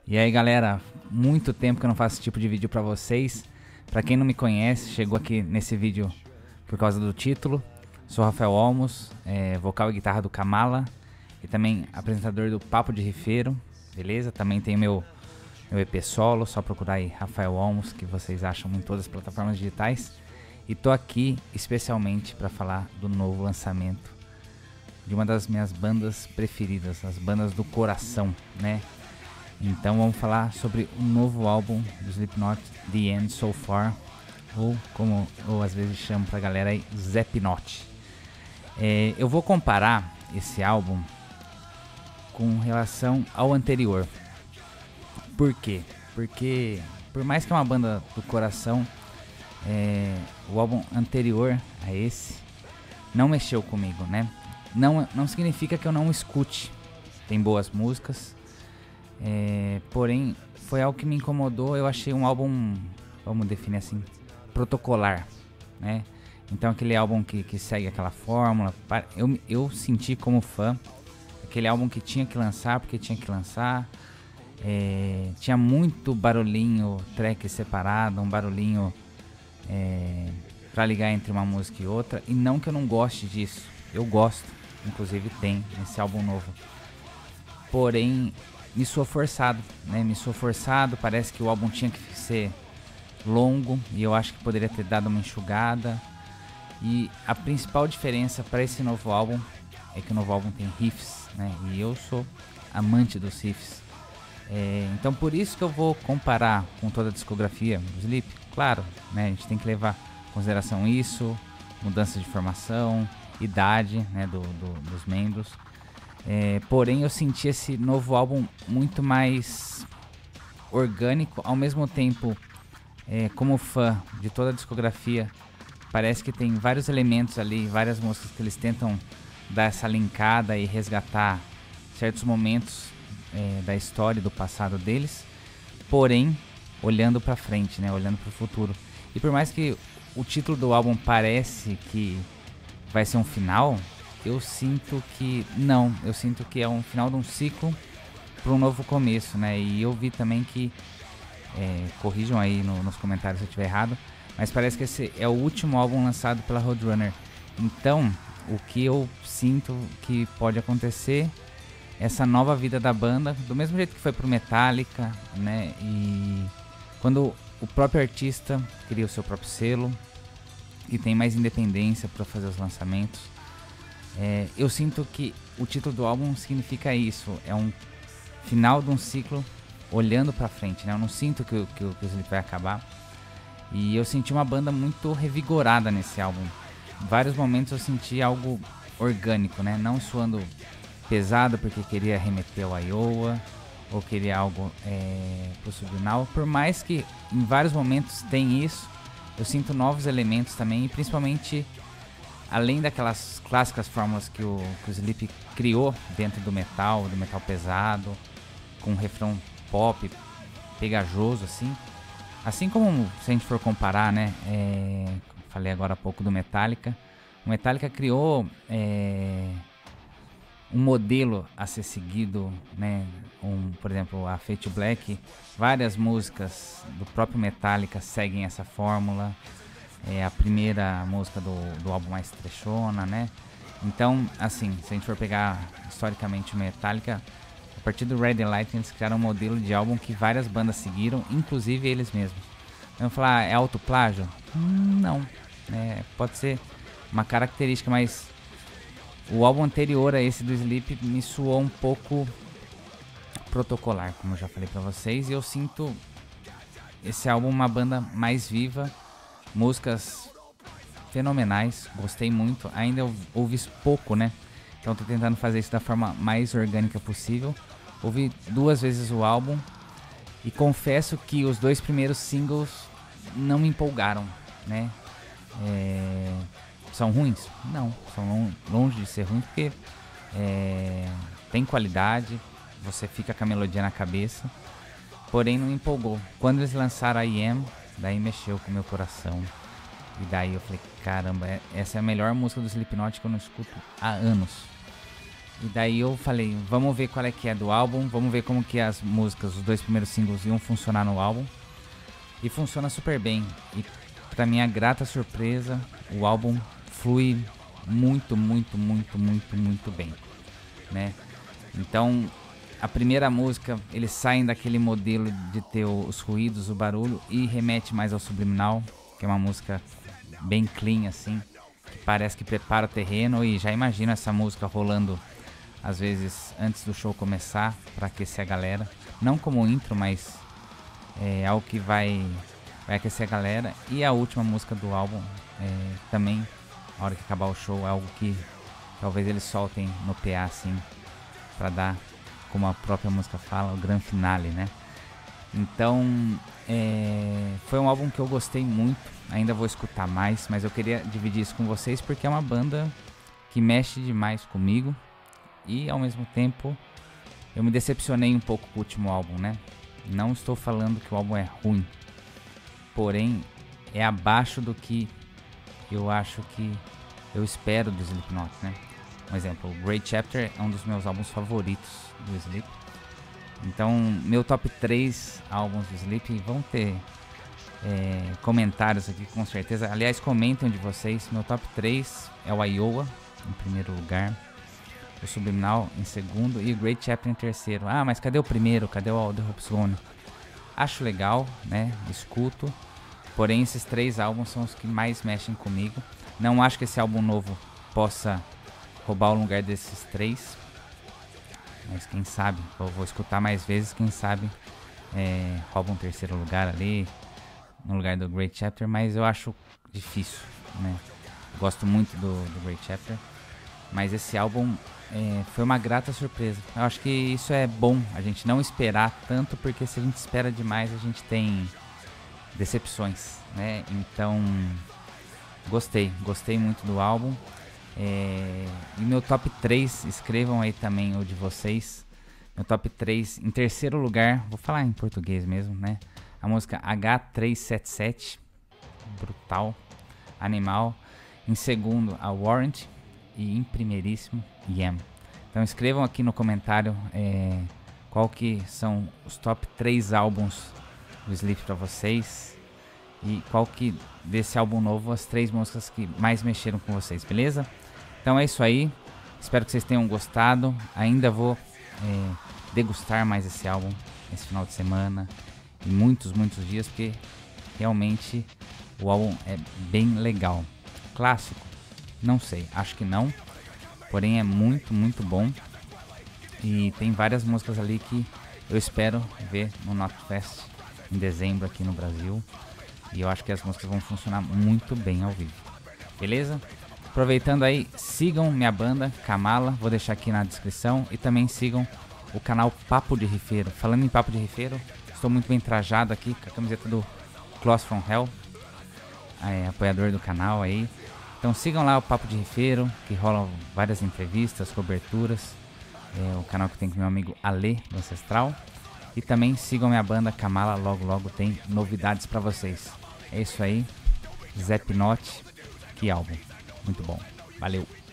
E aí galera, muito tempo que eu não faço esse tipo de vídeo pra vocês. Pra quem não me conhece, chegou aqui nesse vídeo por causa do título. Sou Rafael Olmos, vocal e guitarra do Kamala e também apresentador do Papo de Rifeiro, beleza? Também tem meu EP solo, só procurar aí Rafael Olmos, que vocês acham em todas as plataformas digitais. E tô aqui especialmente para falar do novo lançamento de uma das minhas bandas preferidas, as bandas do coração, né? Então vamos falar sobre o novo álbum do Slipknot, The End So Far, ou como eu às vezes chamo pra galera aí, Zepnot. Eu vou comparar esse álbum com relação ao anterior. Por quê? Porque por mais que é uma banda do coração, o álbum anterior a esse não mexeu comigo, né? Não significa que eu não escute, tem boas músicas, porém foi algo que me incomodou. Eu achei um álbum, vamos definir assim, protocolar, né? Então aquele álbum que segue aquela fórmula, eu senti como fã, aquele álbum que tinha que lançar porque tinha que lançar. Tinha muito barulhinho, track separado, um barulhinho pra ligar entre uma música e outra. E não que eu não goste disso, eu gosto, inclusive tem nesse álbum novo. Porém, me soou forçado, né? Me soou forçado, parece que o álbum tinha que ser longo e eu acho que poderia ter dado uma enxugada. E a principal diferença para esse novo álbum é que o novo álbum tem riffs, né? E eu sou amante dos riffs. Então por isso que eu vou comparar com toda a discografia do Sleep. Claro, né? A gente tem que levar em consideração isso, mudança de formação, idade, né? Dos membros. Porém eu senti esse novo álbum muito mais orgânico, ao mesmo tempo, como fã de toda a discografia, parece que tem vários elementos ali, várias músicas que eles tentam dar essa linkada e resgatar certos momentos da história, do passado deles, porém olhando pra frente, né, olhando pro futuro. E por mais que o título do álbum parece que vai ser um final, eu sinto que não, eu sinto que é um final de um ciclo para um novo começo, né? E eu vi também que, corrijam aí nos comentários se eu estiver errado, mas parece que esse é o último álbum lançado pela Roadrunner. Então, o que eu sinto que pode acontecer, essa nova vida da banda, do mesmo jeito que foi pro Metallica, né? E quando o próprio artista cria o seu próprio selo e tem mais independência para fazer os lançamentos, eu sinto que o título do álbum significa isso, é um final de um ciclo olhando pra frente, né? Eu não sinto que o Sleep vai acabar. E eu senti uma banda muito revigorada nesse álbum. Em vários momentos eu senti algo orgânico, né? Não soando pesado porque queria remeter ao Iowa ou queria algo pro Subliminal. Por mais que em vários momentos tem isso, eu sinto novos elementos também. E principalmente, além daquelas clássicas fórmulas que o Sleep criou dentro do metal pesado, com um refrão pop, pegajoso assim. Assim como, se a gente for comparar, né, falei agora há pouco do Metallica, o Metallica criou um modelo a ser seguido, né, por exemplo, a Fade to Black, várias músicas do próprio Metallica seguem essa fórmula, a primeira música do álbum mais trechona, né, então, assim, se a gente for pegar historicamente o Metallica, a partir do Red Light eles criaram um modelo de álbum que várias bandas seguiram, inclusive eles mesmos. Vamos falar, é autoplágio? Não, pode ser uma característica, mas o álbum anterior a esse do Sleep me soou um pouco protocolar, como eu já falei pra vocês, e eu sinto esse álbum uma banda mais viva, músicas fenomenais, gostei muito, ainda eu ouvi pouco, né? Então tô tentando fazer isso da forma mais orgânica possível. Ouvi 2 vezes o álbum e confesso que os 2 primeiros singles não me empolgaram, né? São ruins? Não, são longe de ser ruins porque tem qualidade, você fica com a melodia na cabeça, porém não me empolgou. Quando eles lançaram a I Am, daí mexeu com o meu coração. E daí eu falei, caramba, essa é a melhor música do Slipknot que eu não escuto há anos. E daí eu falei, vamos ver qual é que é do álbum, vamos ver como que as músicas, os 2 primeiros singles iam funcionar no álbum. E funciona super bem. E pra minha grata surpresa, o álbum flui muito, muito, muito, muito, muito bem, né? Então, a primeira música, eles saem daquele modelo de ter os ruídos, o barulho, e remete mais ao subliminal, que é uma música bem clean, assim, que parece que prepara o terreno, e já imagino essa música rolando, às vezes, antes do show começar, para aquecer a galera. Não como intro, mas é algo que vai aquecer a galera. E a última música do álbum, também, na hora que acabar o show, é algo que talvez eles soltem no PA, assim, para dar, como a própria música fala, o grande finale, né? Então, foi um álbum que eu gostei muito, ainda vou escutar mais, mas eu queria dividir isso com vocês porque é uma banda que mexe demais comigo e, ao mesmo tempo, eu me decepcionei um pouco com o último álbum, né? Não estou falando que o álbum é ruim, porém, é abaixo do que eu acho que eu espero do Slipknot, né? Um exemplo, o Great Chapter é um dos meus álbuns favoritos do Sleep. Então, meu top 3 álbuns do Sleep vão ter comentários aqui com certeza. Aliás, comentem de vocês. Meu top 3 é o Iowa, em primeiro lugar. O Subliminal em segundo e o Great Chapter em terceiro. Ah, mas cadê o primeiro? Cadê o The Hope's Gone? Acho legal, né? Escuto. Porém, esses 3 álbuns são os que mais mexem comigo. Não acho que esse álbum novo possa roubar o lugar desses 3, mas quem sabe, eu vou escutar mais vezes, quem sabe rouba um terceiro lugar ali, no lugar do Great Chapter, mas eu acho difícil, né? Eu gosto muito do Great Chapter, mas esse álbum foi uma grata surpresa. Eu acho que isso é bom, a gente não esperar tanto, porque se a gente espera demais, a gente tem decepções, né? Então, gostei muito do álbum. E meu top 3, escrevam aí também o de vocês. Meu top 3, em terceiro lugar, vou falar em português mesmo, né? A música H377, brutal, animal. Em segundo, a Warrant. E em primeiríssimo, Yam. Então escrevam aqui no comentário qual que são os top 3 álbuns do Sleep pra vocês. E qual que, desse álbum novo, as 3 músicas que mais mexeram com vocês, beleza? Então é isso aí, espero que vocês tenham gostado. Ainda vou degustar mais esse álbum esse final de semana e muitos dias, porque realmente o álbum é bem legal. Clássico? Não sei, acho que não, porém é muito bom. E tem várias músicas ali que eu espero ver no Knotfest em dezembro aqui no Brasil. E eu acho que as músicas vão funcionar muito bem ao vivo, beleza? Aproveitando aí, sigam minha banda, Kamala, vou deixar aqui na descrição. E também sigam o canal Papo de Rifeiro. Falando em Papo de Rifeiro, estou muito bem trajado aqui com a camiseta do Close From Hell, apoiador do canal aí. Então sigam lá o Papo de Rifeiro, que rolam várias entrevistas, coberturas. O canal que tem com meu amigo Ale, do Ancestral. E também sigam minha banda, Kamala, logo tem novidades pra vocês. É isso aí, Slipknot, que álbum. Muito bom. Valeu.